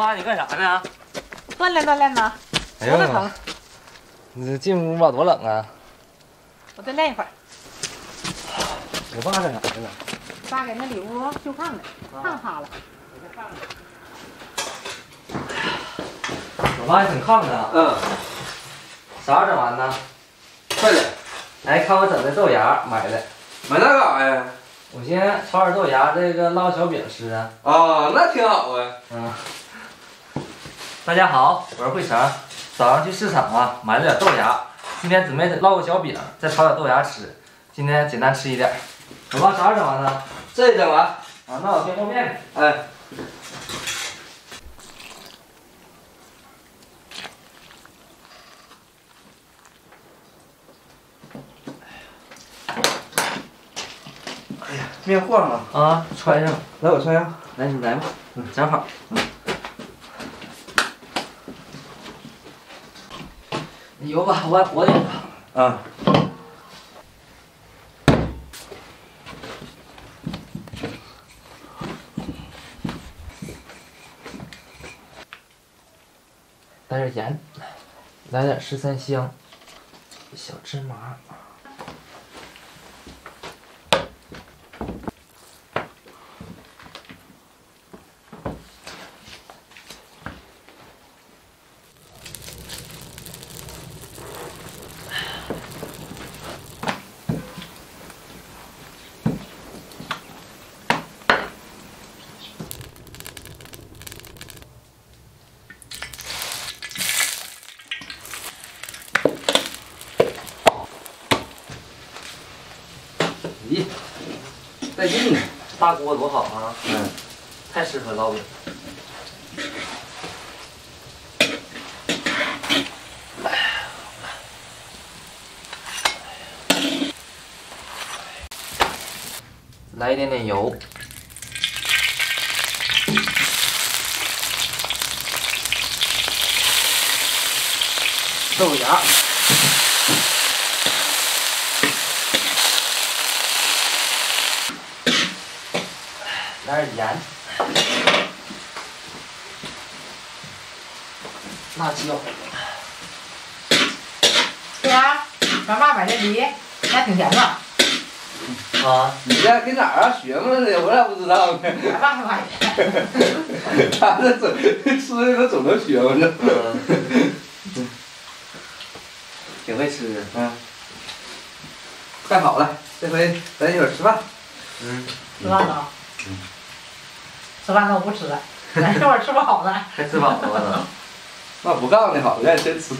妈，你干啥呢？ 锻炼锻炼呢。 哎呦， 多疼！ 你这进屋吧，多冷啊！ 我再练一会儿。 我爸干啥去了？ 爸给那里屋修炕呢，炕塌了。 我妈也整炕呢。 嗯， 啥时候整完呢？ 快点， 来看我整的豆芽买的。 买那干啥呀？ 我先炒点豆芽，这个烙小饼吃啊。 啊，那挺好啊。 嗯。大家好，我是慧成。早上去市场啊，买了点豆芽，今天准备烙个小饼，再炒点豆芽吃。今天简单吃一点。我妈啥时候整完呢？ 这整完。 啊，那我先和面。 哎。哎呀，面和上了啊，穿上。 来，我穿上。 来，你来吧。正好。你游吧，我得。 啊。 来点盐，来点13香，小芝麻。 咦，带劲呢！ 大锅多好啊！ 嗯， 太适合烙饼。来一点点油。豆芽。来点盐，辣椒。 对呀，咱爸买的梨还挺甜的。 啊， 你这跟哪儿啊学嘛的？我咋不知道呢？ 咱爸还买的。 他这吃的都总能学嘛这。 挺会吃的。 嗯。快好了，这回咱一会儿吃饭。 嗯。 吃饭呢？吃饭呢我不吃了，咱一会儿吃不好呢。 还吃饱了呢。 那不告诉你好，让你先吃。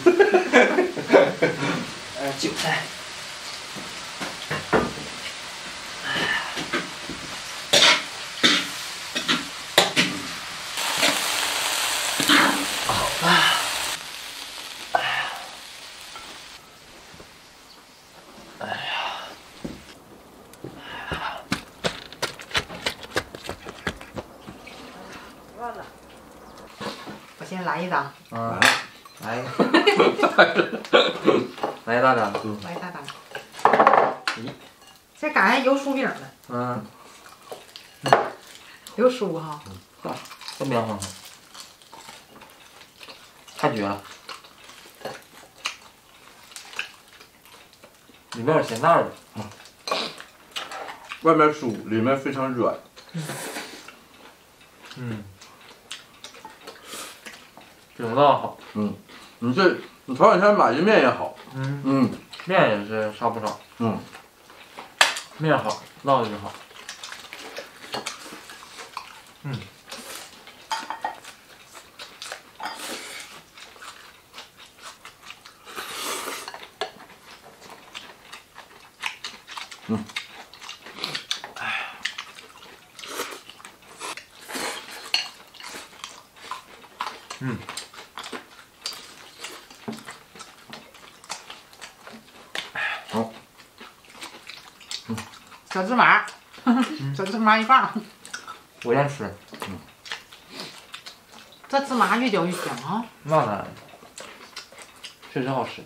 韭菜。好吧。哎呀。 我先来一张。 啊，来。来一大张。 来一大张。咦，这赶上油酥饼了。 嗯。 油酥哈。 真凉快，太绝了。里面有咸蛋的。 外面酥，里面非常软。 嗯。饼倒好。 嗯，你头两天买的面也好。 面也是差不少。面好，烙的就好。 好。 小芝麻，小芝麻一棒。 我先吃。 这芝麻越嚼越香啊！ 那当然，确实好吃。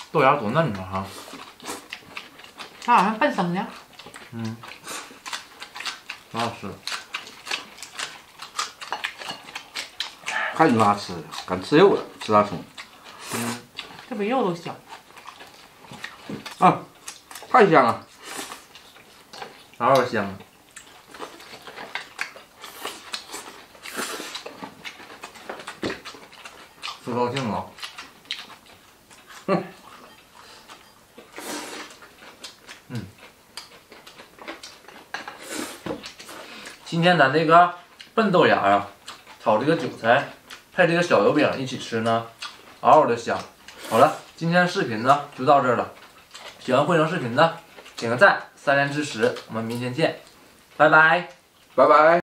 豆芽多嫩啊哈！ 它好像半生的。 嗯，挺好吃的。 看你妈吃的，敢吃肉了，吃大葱。 嗯， 这比肉都香。 啊，太香了。 哪有香啊？吃高兴了。今天咱这个笨豆芽啊，炒这个韭菜，配这个小油饼一起吃呢，嗷嗷的香。好了，今天视频呢就到这儿了。喜欢慧成视频的，点个赞，3连支持，我们明天见，拜拜。 拜拜。